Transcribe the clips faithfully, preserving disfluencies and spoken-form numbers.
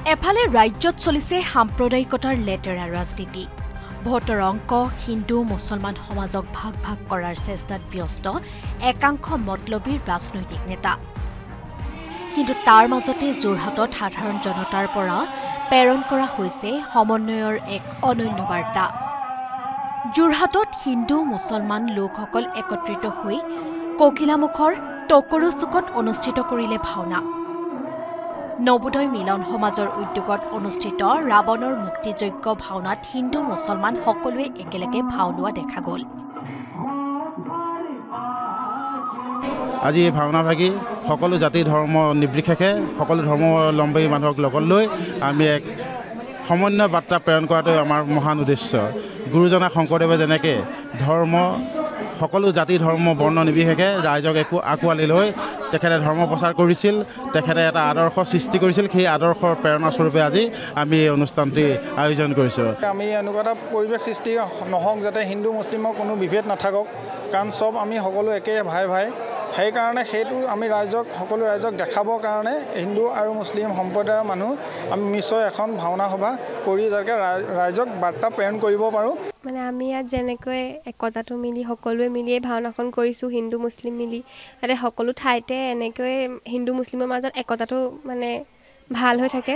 এফালে ৰাজ্যত চলিছে সাম্প্ৰদায়িকতাৰ লেতেৰা ৰাজনীতি। ভোটৰ অংক হিন্দু মুছলমান সমাজক ভাগ ভাগ কৰাৰ চেষ্টাত ব্যস্ত একাংশ মতলবীৰ ৰাজনৈতিক নেতা। কিন্তু তাৰ মাজতে যোৰহাটত সাধাৰণ জনতাৰ পৰা প্ৰেৰণ কৰা হৈছে সমন্বয়ৰ এক অনন্য বাৰ্তা। যোৰহাটত হিন্দু মুছলমান লোকসকল একত্ৰিত হৈ ককিলামুখৰ টকৰু চুকত অনুষ্ঠিত কৰিলে ভাওনা। নবোদয় মিলন সমাজৰ উদ্যোগত অনুষ্ঠিত ৰাৱণৰ মুক্তিযজ্ঞ ভাওনাত হিন্দু মুছলমান সকলোৱে একেলগে ভাও লোৱা দেখা গ'ল। আজি এই ভাওনা ভাগি সকলো জাতি ধৰ্ম নিৰ্বিশেষে সকলো ধৰ্মাৱলম্বী মানুহক লগত লৈ আমি এক সমন্বয় বাৰ্তা প্ৰেৰণ কৰাটো আমাৰ মহান উদ্দেশ্য। গুৰুজনা শংকৰদেৱে যেনেকৈ ধৰ্ম সকলো জাতি ধৰ্ম বৰ্ণ নিৰ্বিশেষে ৰাইজক একো আঁকোৱালি লৈ তেখেতে ধৰ্ম প্ৰচাৰ কৰিছিল, তেখেতে এটা আদৰ্শ সৃষ্টি কৰিছিল। সেই আদৰ্শৰ প্ৰেৰণাস্বৰূপে আজি আমি এই অনুষ্ঠানটি আয়োজন কৰিছোঁ। আমি এনেকুৱা এটা পৰিৱেশ সৃষ্টি নহওক যাতে হিন্দু মুছলিমৰ কোনো বিভেদ নাথাকক, কাৰণ চব আমি সকলো একে ভাই ভাই। সেইকাৰণে সেইটো আমি ৰাইজক সকলো ৰাইজক দেখাবৰ কাৰণে হিন্দু আৰু মুছলিম সম্প্ৰদায়ৰ মানুহ আমি নিশ্চয় এখন ভাওনা সভা কৰি যাতে ৰাইজক বাৰ্তা প্ৰেৰণ কৰিব পাৰোঁ। মানে আমি ইয়াত যেনেকৈ একতাটো মিলি সকলোৱে মিলিয়ে ভাওনাখন কৰিছোঁ, হিন্দু মুছলিম মিলি ইয়াতে সকলো ঠাইতে এনেকৈ হিন্দু মুছলিমৰ মাজত একতাটো মানে ভাল হৈ থাকে।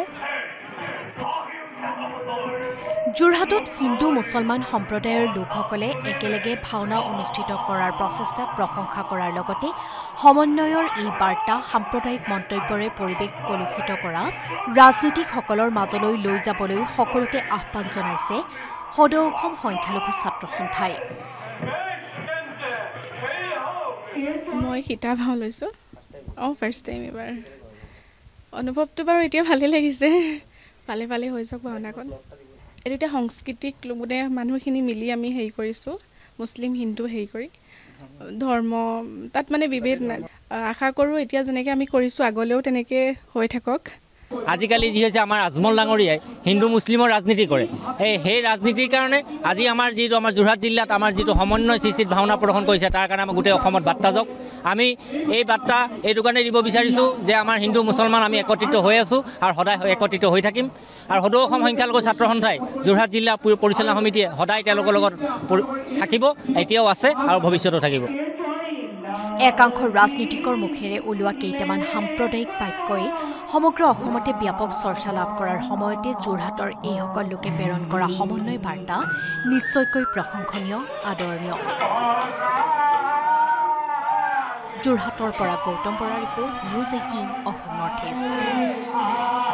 যোৰহাটত হিন্দু মুছলমান সম্প্ৰদায়ৰ লোকসকলে একেলগে ভাওনা অনুষ্ঠিত কৰাৰ প্ৰচেষ্টাক প্ৰশংসা কৰাৰ লগতে সমন্বয়ৰ এই বাৰ্তা সাম্প্ৰদায়িক মন্তব্যৰে পৰিৱেশ কলুষিত কৰা ৰাজনীতিকসকলৰ মাজলৈ লৈ যাবলৈ সকলোকে আহ্বান জনাইছে সদৌ অসম সংখ্যালঘু ছাত্ৰ সন্থাই। মই সীতা ভাও লৈছোঁ। অঁ ফাৰ্ষ্ট টাইম এবাৰ। অনুভৱটো বাৰু এতিয়া ভালেই লাগিছে। ভালে ভালে হৈ যাওক ভাওনাখন। এইটো এতিয়া সাংস্কৃতিক মানে মানুহখিনি মিলি আমি হেৰি কৰিছোঁ, মুছলিম হিন্দু হেৰি কৰি ধৰ্ম তাত মানে বিভেদ নাই। আশা কৰোঁ এতিয়া যেনেকৈ আমি কৰিছোঁ আগলৈও তেনেকৈ হৈ থাকক। আজিকালি যি হৈছে আমাৰ আজমল ডাঙৰীয়াই হিন্দু মুছলিমৰ ৰাজনীতি কৰে। সেই সেই ৰাজনীতিৰ কাৰণে আজি আমাৰ যিটো আমাৰ যোৰহাট জিলাত আমাৰ যিটো সমন্বয় সৃষ্টিত ভাওনা প্ৰদৰ্শন কৰিছে তাৰ কাৰণে আমাৰ গোটেই অসমত বাৰ্তা যাওক। আমি এই বাৰ্তা এইটো কাৰণে দিব বিচাৰিছোঁ যে আমাৰ হিন্দু মুছলমান আমি একত্ৰিত হৈ আছোঁ আৰু সদায় একত্ৰিত হৈ থাকিম। আৰু সদৌ অসম সংখ্যালঘু ছাত্ৰ সন্থাই যোৰহাট জিলা পৰিচালনা সমিতিয়ে সদায় তেওঁলোকৰ লগত থাকিব, এতিয়াও আছে আৰু ভৱিষ্যতেও থাকিব। একাংশ ৰাজনীতিকৰ মুখেৰে ওলোৱা কেইটামান সাম্প্ৰদায়িক বাক্যই সমগ্ৰ অসমতে ব্যাপক চৰ্চা লাভ কৰাৰ সময়তে যোৰহাটৰ এইসকল লোকে প্ৰেৰণ কৰা সমন্বয় বাৰ্তা নিশ্চয়কৈ প্ৰশংসনীয়, আদৰণীয়। যোৰহাটৰ পৰা গৌতম বৰাৰ report, news eighteen Assam north east.